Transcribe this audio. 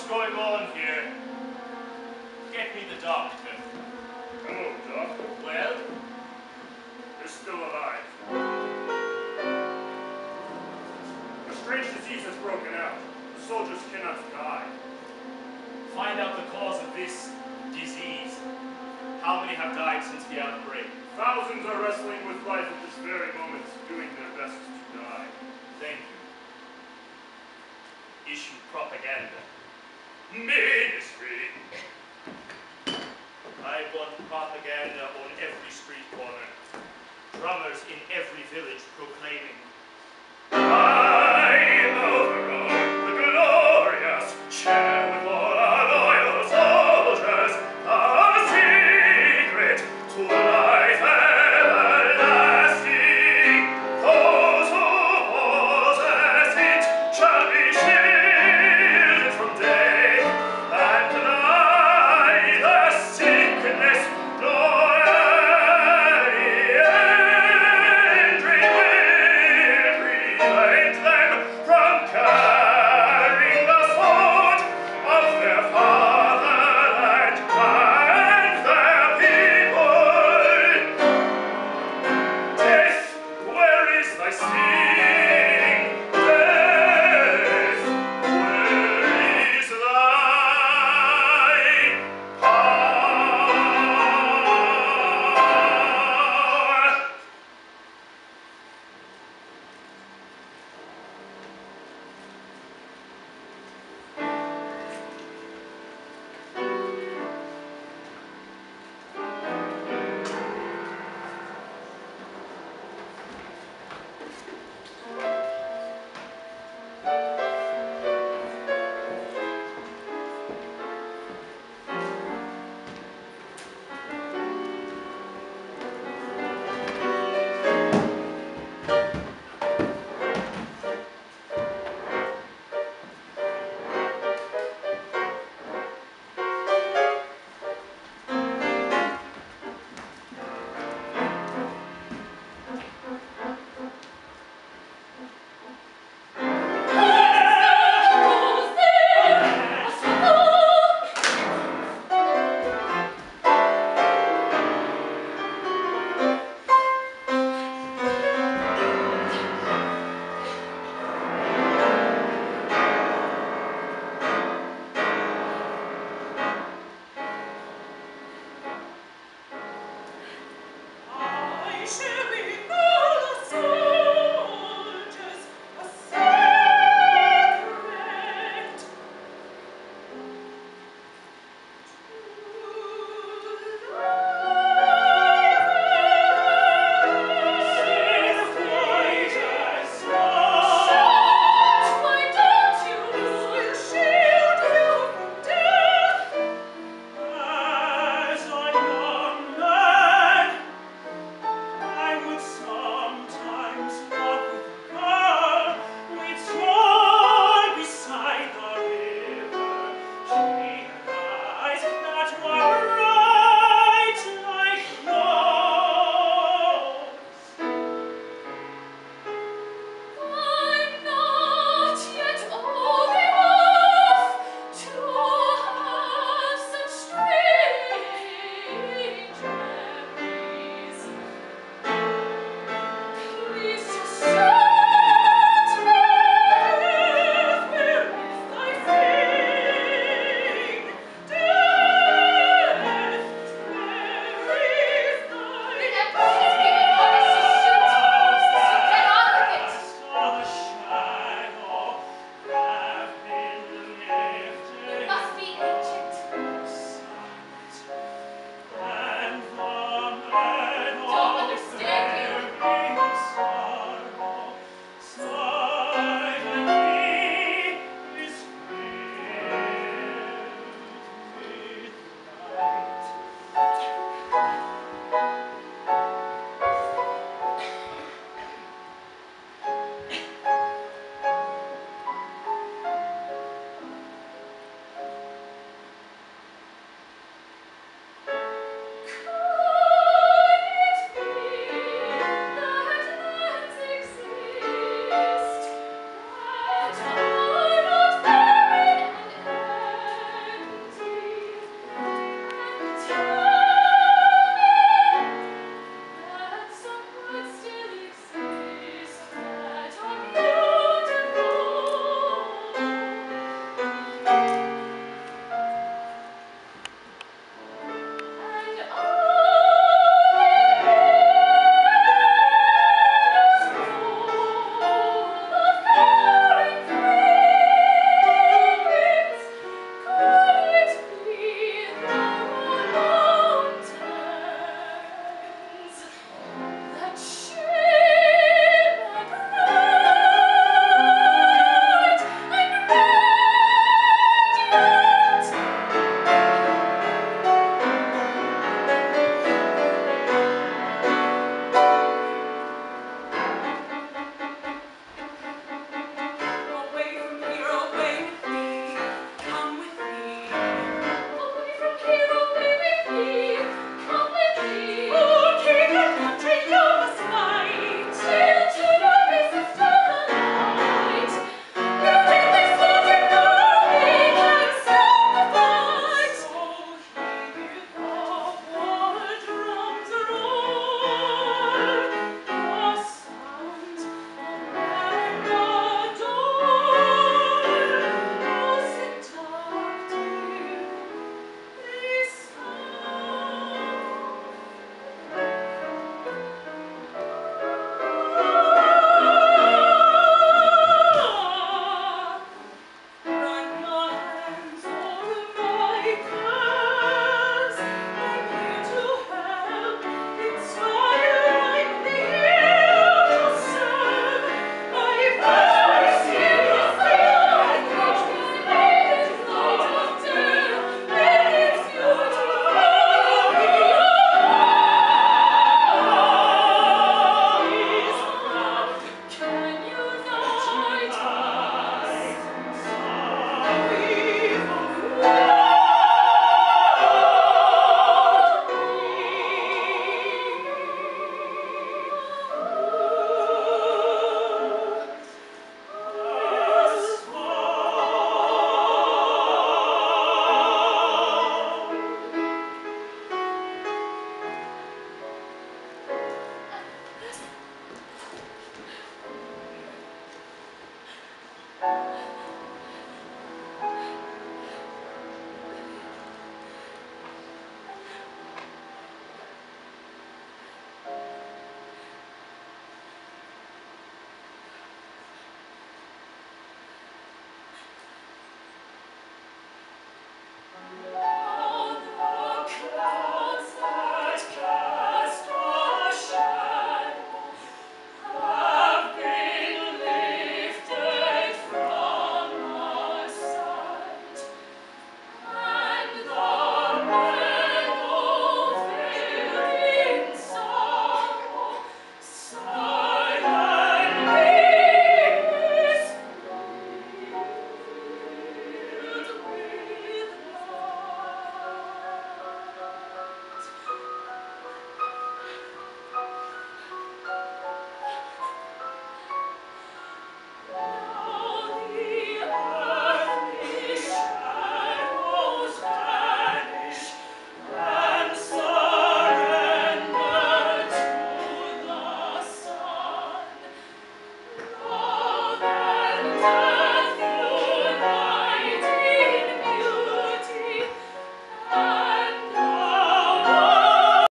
What's going on here? Get me the doctor. Hello, Doctor. Well? You're still alive. A strange disease has broken out. The soldiers cannot die. Find out the cause of this disease. How many have died since the outbreak? Thousands are wrestling with life at this very moment, doing their best to die. Thank you. Issue propaganda. Ministry. I want propaganda on every street corner. Drummers in every village proclaiming, I'm overall the glorious share with all our loyal soldiers, a secret to life everlasting. Those who possess it shall be shielded from day and night. The sickness nor any injury will prevent them from Tell